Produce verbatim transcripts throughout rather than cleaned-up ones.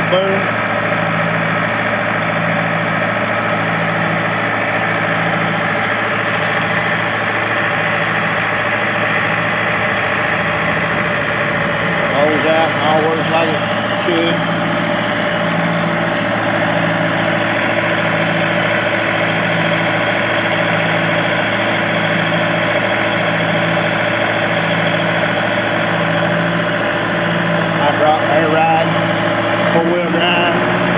boom. Rolls out and all works like it should. Drop air ride, four wheel drive.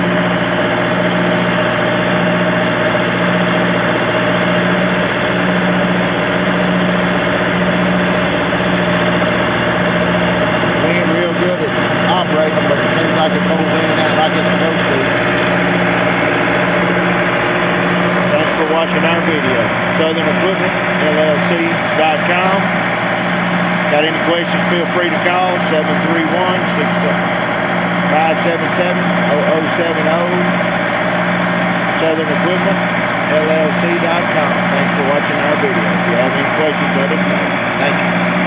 We ain't real good at operating, but it seems like it goes in and out like it's supposed to. Thanks for watching our video. Southern Equipment L L C dot com. Got any questions, feel free to call seven three one, six five seven seven, zero zero seven zero. Southern Equipment L L C dot com. Thanks for watching our video. If you have any questions, let us know. Thank you.